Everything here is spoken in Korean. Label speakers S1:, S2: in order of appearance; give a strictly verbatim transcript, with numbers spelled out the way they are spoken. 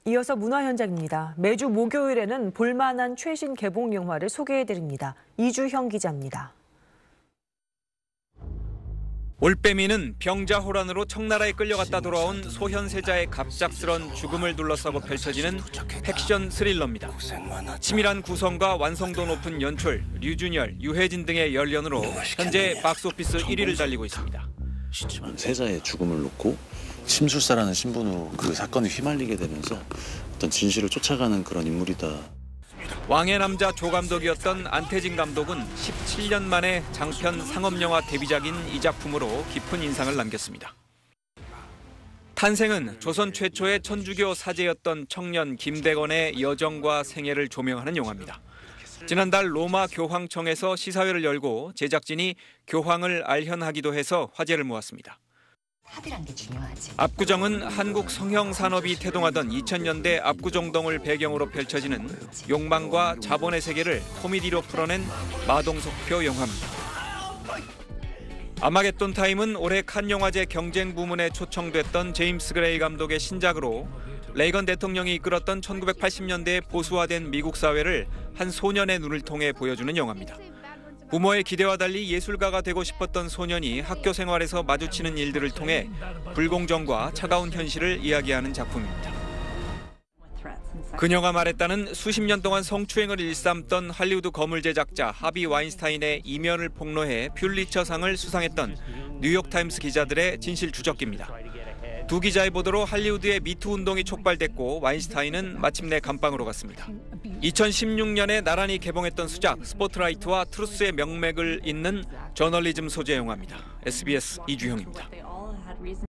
S1: 이어서 문화 현장입니다. 매주 목요일에는 볼만한 최신 개봉 영화를 소개해드립니다. 이주형 기자입니다.
S2: 올빼미는 병자호란으로 청나라에 끌려갔다 돌아온 소현세자의 갑작스런 죽음을 둘러싸고 펼쳐지는 액션 스릴러입니다. 치밀한 구성과 완성도 높은 연출, 류준열, 유해진 등의 열연으로 현재 박스오피스 일 위를 달리고 있습니다.
S3: 세자의 죽음을 놓고 심술사라는 신분으로 그 사건에 휘말리게 되면서 어떤 진실을 쫓아가는 그런 인물이다.
S2: 왕의 남자 조 감독이었던 안태진 감독은 십칠 년 만에 장편 상업영화 데뷔작인 이 작품으로 깊은 인상을 남겼습니다. 탄생은 조선 최초의 천주교 사제였던 청년 김대건의 여정과 생애를 조명하는 영화입니다. 지난달 로마 교황청에서 시사회를 열고 제작진이 교황을 알현하기도 해서 화제를 모았습니다.
S4: 합의란 게 중요하지.
S2: 압구정은 한국 성형 산업이 태동하던 이천 년대 압구정동을 배경으로 펼쳐지는 욕망과 자본의 세계를 코미디로 풀어낸 마동석표 영화입니다. 아마겟돈 타임은 올해 칸 영화제 경쟁 부문에 초청됐던 제임스 그레이 감독의 신작으로 레이건 대통령이 이끌었던 천구백팔십 년대에 보수화된 미국 사회를 한 소년의 눈을 통해 보여주는 영화입니다. 부모의 기대와 달리 예술가가 되고 싶었던 소년이 학교 생활에서 마주치는 일들을 통해 불공정과 차가운 현실을 이야기하는 작품입니다. 그녀가 말했다는 수십 년 동안 성추행을 일삼던 할리우드 거물 제작자 하비 와인스타인의 이면을 폭로해 퓰리처상을 수상했던 뉴욕타임스 기자들의 진실 추적기입니다. 두 기자의 보도로 할리우드의 미투 운동이 촉발됐고 와인스타인은 마침내 감방으로 갔습니다. 이천십육 년에 나란히 개봉했던 수작 스포트라이트와 트루스의 명맥을 잇는 저널리즘 소재 영화입니다. 에스비에스 이주형입니다.